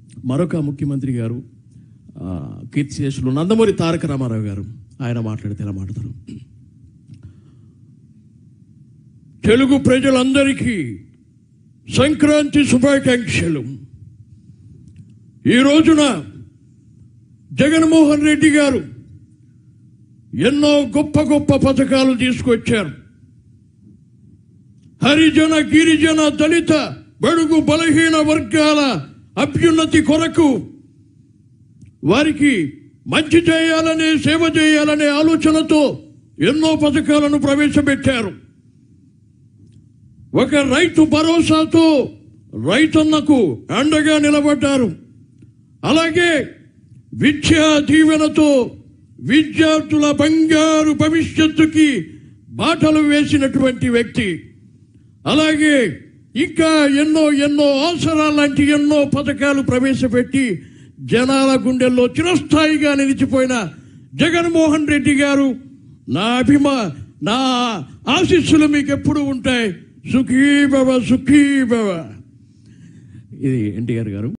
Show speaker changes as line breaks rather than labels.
మరొక ముఖ్యమంత్రి గారు కీర్తిశేషులు నందమూరి తారక రామారావు గారు, ఆయన మాట్లాడితే ఎలా మాట్లాడతారు? తెలుగు ప్రజలందరికీ సంక్రాంతి శుభాకాంక్షలు. ఈ రోజున జగన్మోహన్ రెడ్డి గారు ఎన్నో గొప్ప గొప్ప పథకాలు తీసుకొచ్చారు. హరిజన, గిరిజన, దళిత, బడుగు బలహీన వర్గాల అభ్యున్నతి కొరకు వారికి మంచి చేయాలనే, సేవ చేయాలనే ఆలోచనతో ఎన్నో పథకాలను ప్రవేశపెట్టారు. ఒక రైతు భరోసాతో రైతన్నకు అండగా నిలబడ్డారు. అలాగే విద్యా దీవెనతో విద్యార్థుల బంగారు భవిష్యత్తుకి బాటలు వేసినటువంటి వ్యక్తి. అలాగే ఇంకా ఎన్నో ఎన్నో అవసరాలు లాంటి ఎన్నో పథకాలు ప్రవేశపెట్టి జనాల గుండెల్లో చిరస్థాయిగా నిలిచిపోయిన జగన్మోహన్ రెడ్డి గారు, నా ఆశీస్సులు మీకు ఎప్పుడు ఉంటాయి. సుఖీ భవ, సుఖీ భవ. ఇది ఎన్టీఆర్ గారు.